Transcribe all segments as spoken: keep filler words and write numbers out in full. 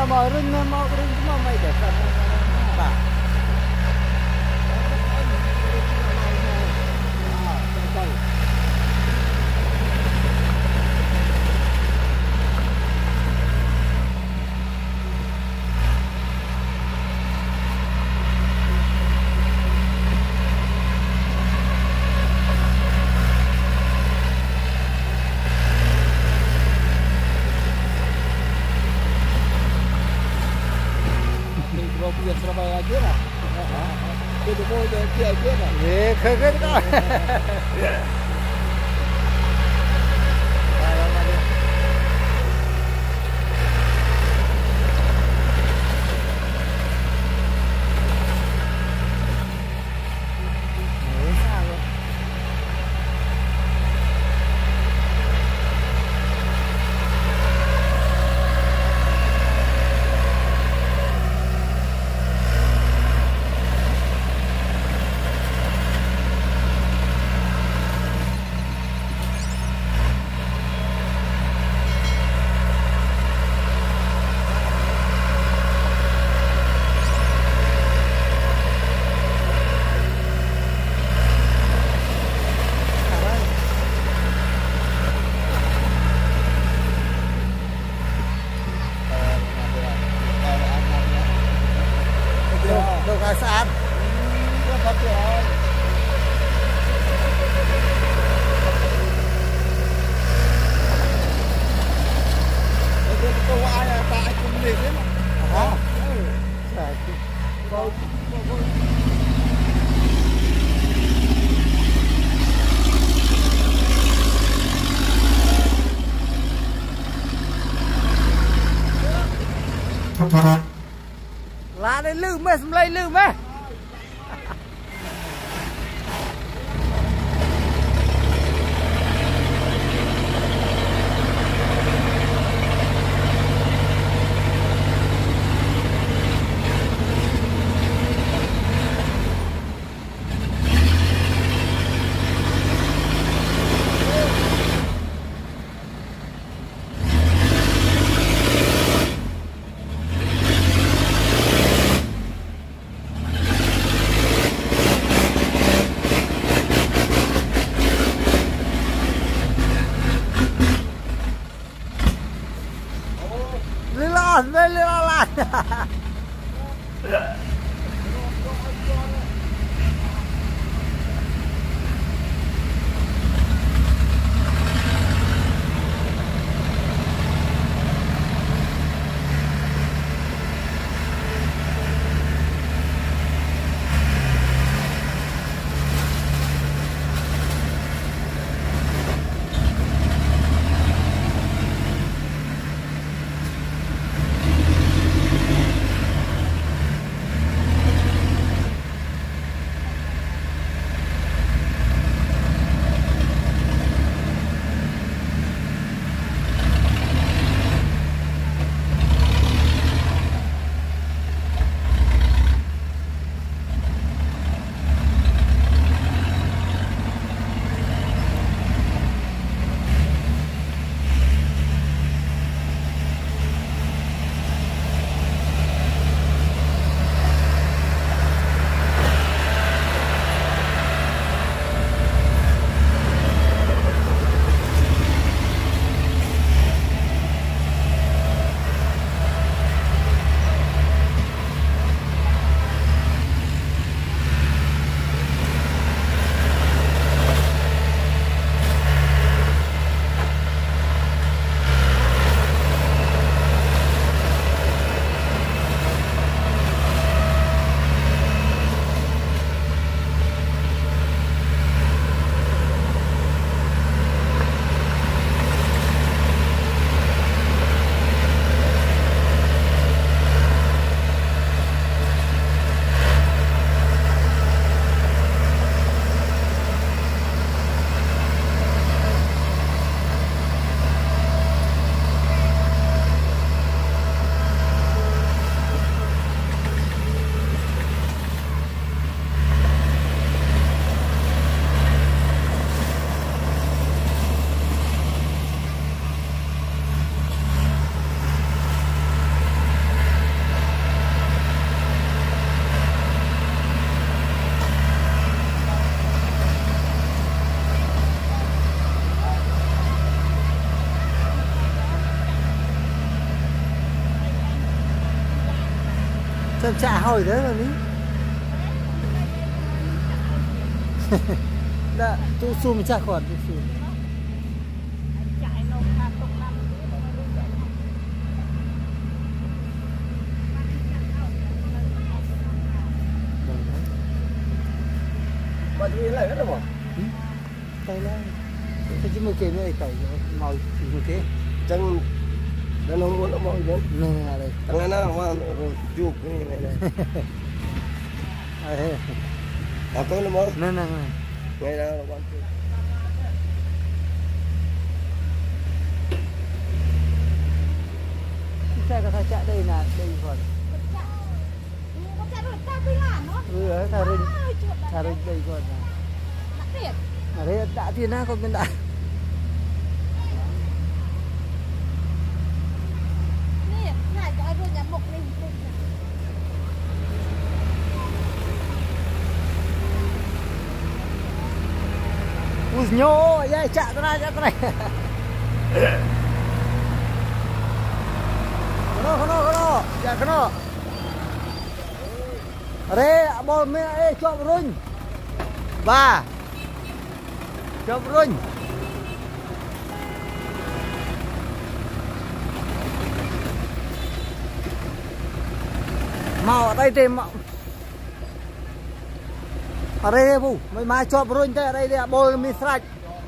mau rin mau rin cuma mai deh kan. Pak. Biar Surabaya aja lah. Jadi mau jadi aja lah. Eh, kagak kau. Đâu có sẵn. Rất phát triển. Cái câu ai là tại cùng liệt đấy mà. Hả? Câu lá đây lư mê xâm lây lư mê. Lên lên lên lên. Xem chả hỏi thế mà ní. Đã, tu su mình chả còn tu su. Bạn đi lại hết rồi mà. Tay lên. Thế chứ mới kể mới tẩy màu chỉ một thế. Chân nó không muốn nó màu gì. Nè đây. Thằng này nó mà chụp cái này này. À tôi nó màu. Nè nè nè. Ngay đó là quan trọng. Xe có chạy đây là đây còn. Ừ, ở thà rinh, thà rinh đây còn. Ở đây đã tiền á, còn bên đã. Ui nhô, dây chạy cái này, chạy cái này. Kono, kono, kono, chạy kono. Ở đây, bò mẹ ê, chọn rung. Ba. Chọn rung. Màu ở đây tìm màu. Ở đây đây bù, mấy mai chọn rung đây, ở đây đây, bò mi sạch.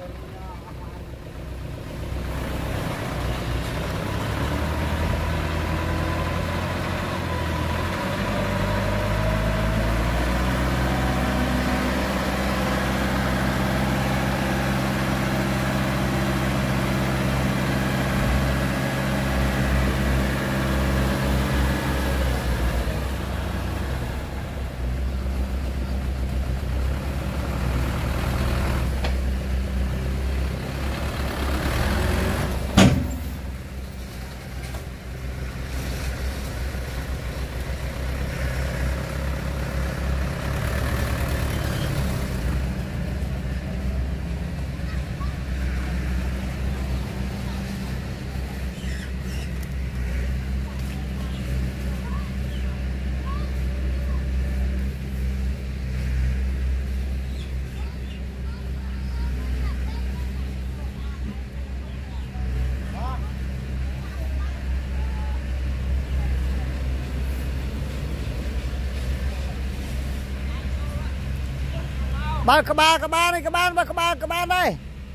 Ba cái ba cái ba đây các bạn, ba cái ba cái ba đây.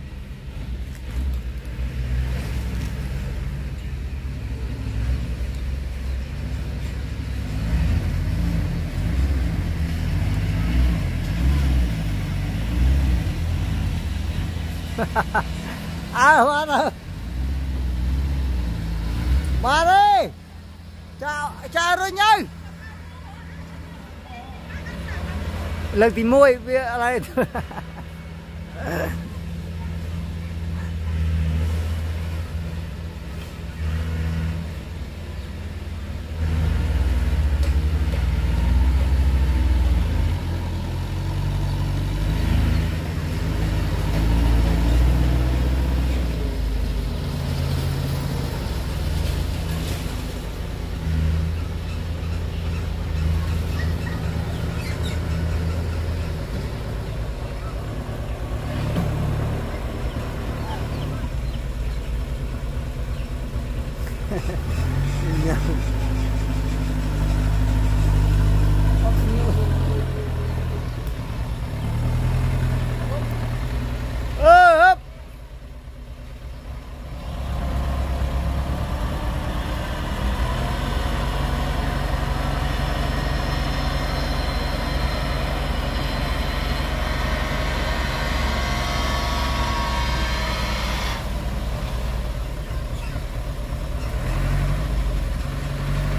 À ba đâu. Ba đi. Chào chào rồi nhá. Lần tí môi vớiอะไร เ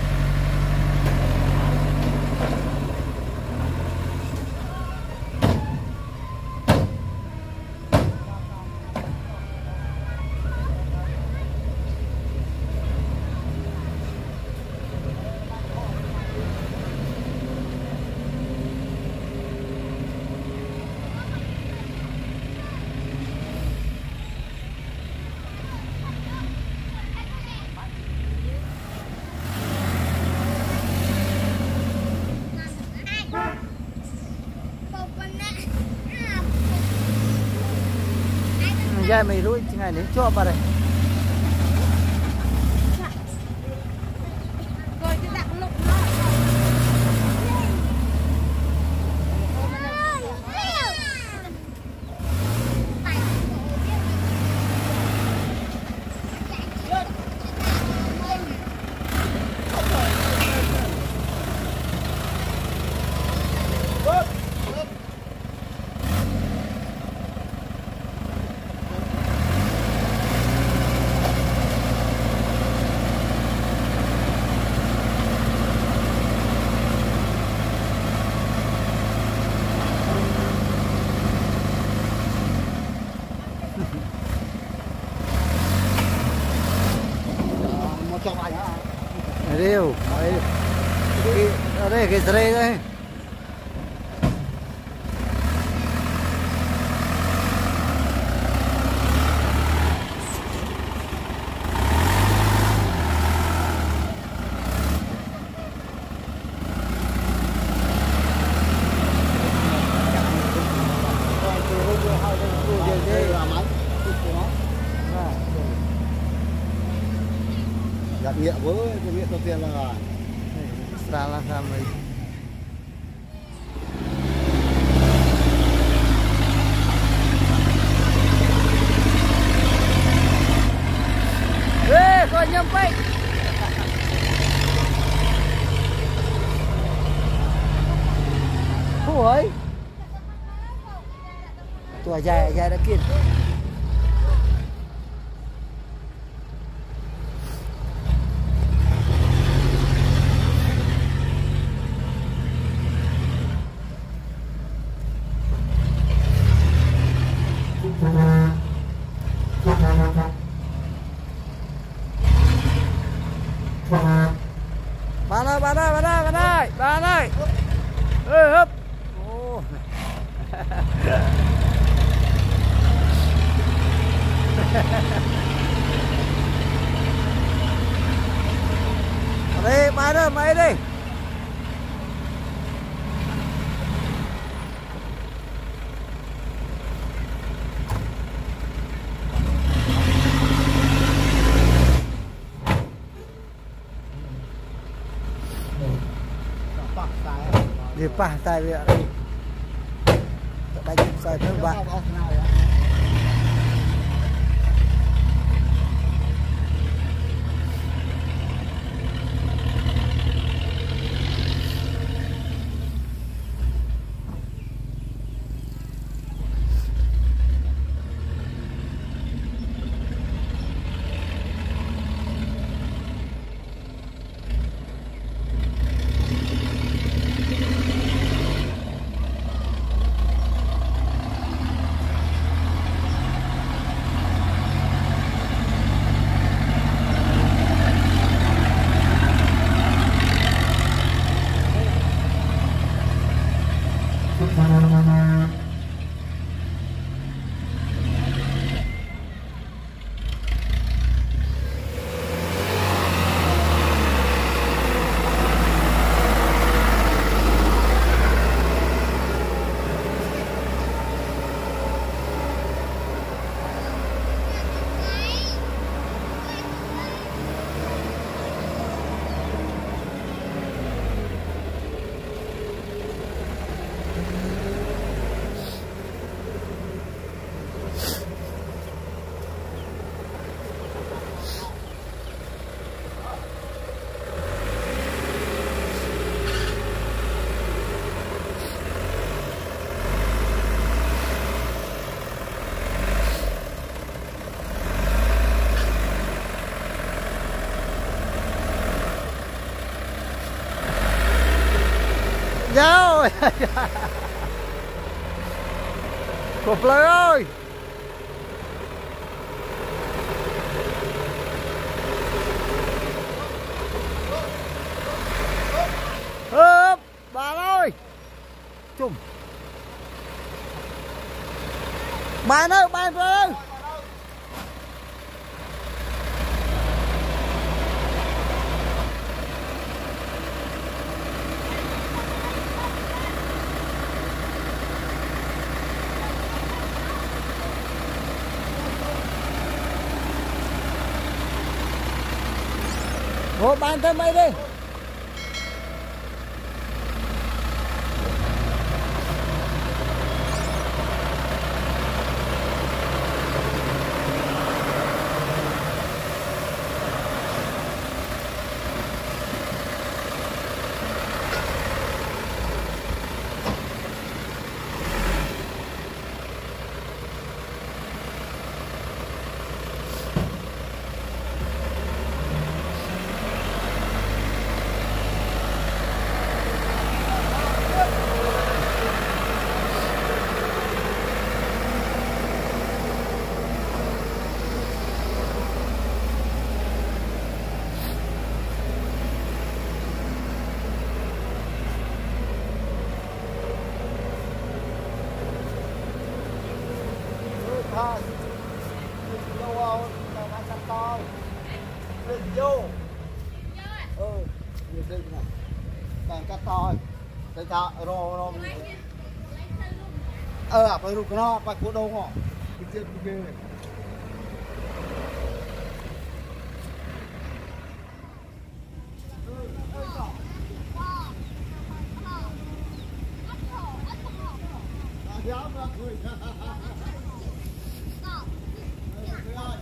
dài mày rối ngày đến cho vào đây Rêu, ở đây cái dây đây. Gạt nghĩa với cái nghĩa đầu tiên là salah kami. Eh, kau nyampe. Ôi. Tua dài dài đã kiệt. Bạn ơi, bạn ơi, bạn ơi, bạn ơi, bạn ơi. Ê, hấp. Đi, bạn ơi, mày đi. Di pantai biar tak ada saya terbang. Nhau. Cột lời ơi. Hớp, bạn ơi. Chùm. Bạn ơi, bạn ơi. Ủa bán thêm mấy đi. Thôi, vô vào, là nó sắp to. Đừng vô. Ừ, nhiều đừng này. Càng cắt to. Để cho rô rô. Ờ, phải rụt nó, phải của đâu ngọ. Cái chết ghê này.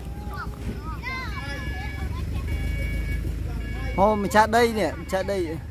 Ô mình chặt đây nè, chặt đây.